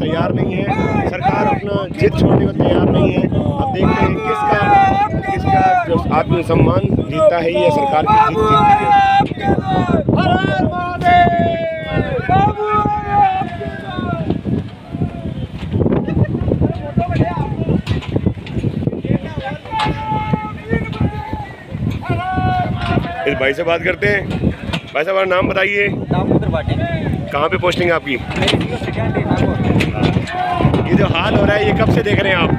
तैयार नहीं है, सरकार अपना जिद छोड़ने को तैयार नहीं है। अब देखते हैं किसका जो आत्मसम्मान जीतता है, ये सरकार की जीत जीतती है। इस भाई से बात करते हैं। भाई साहब, नाम बताइए। कहाँ पे पोस्टिंग है आपकी? ये जो हाल हो रहा है, ये कब से देख रहे हैं आप?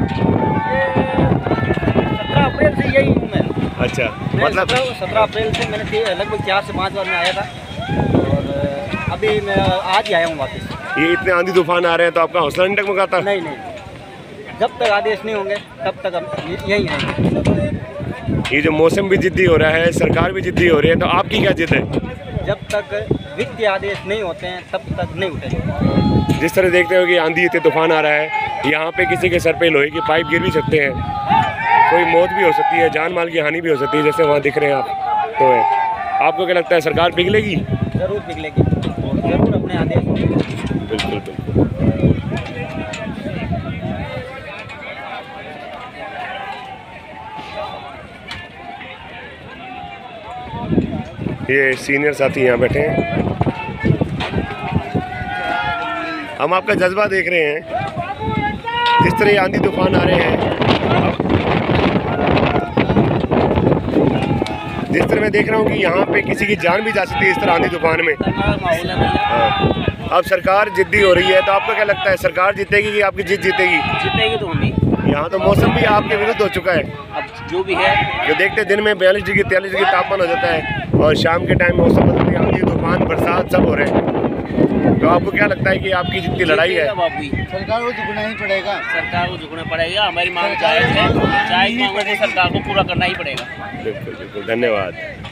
17 अप्रैल से यही हूँ मैं। अच्छा, मतलब 17 अप्रैल से मैंने लगभग 4 से 5 बार में आया था, और अभी मैं आज ही आया हूँ वापस। ये इतने आंधी तूफान आ रहे हैं तो आपका हौसला नहीं डगमगाता? नहीं, जब तक आदेश नहीं होंगे तब तक हम यहीं रहेंगे। ये जो मौसम भी जिद्दी हो रहा है, सरकार भी जिद्दी हो रही है, तो आपकी क्या जिद है? जब तक वित्तीय आदेश नहीं होते हैं तब तक नहीं उठेंगे। जिस तरह देखते हो कि आंधी इतने तूफान आ रहा है, यहाँ पे किसी के सर पे लोहे की पाइप गिर भी सकते हैं, कोई मौत भी हो सकती है, जान माल की हानि भी हो सकती है, जैसे वहाँ दिख रहे हैं आप। तो आपको क्या लगता है, सरकार पिघलेगी? जरूर पिघलेगी और जरूर अपने आदेश। बिल्कुल बिल्कुल। ये सीनियर साथी यहाँ बैठे हैं। हम आपका जज्बा देख रहे हैं, जिस तरह ये आंधी तूफान आ रहे हैं, जिस तरह मैं देख रहा हूँ कि यहाँ पे किसी की जान भी जा सकती है इस तरह आंधी तूफान में। अब सरकार जिद्दी हो रही है, तो आपको क्या लगता है, सरकार जीतेगी कि आपकी जीत जीतेगी? जीतेगी तो हम ही। यहाँ तो मौसम भी आपके विरुद्ध हो चुका है। अब जो भी है, जो देखते हैं दिन में 42 डिग्री 43 डिग्री तापमान हो जाता है, और शाम के टाइम मौसम बदलती है, आंधी तूफान बरसात सब हो रहे हैं। तो आपको क्या लगता है कि आपकी जितनी लड़ाई है? सरकार को झुकना ही पड़ेगा। सरकार को झुकना पड़ेगा। हमारी मांग जायज़ है, जायज़ मांगों को सरकार को पूरा करना ही पड़ेगा। बिल्कुल बिल्कुल, धन्यवाद।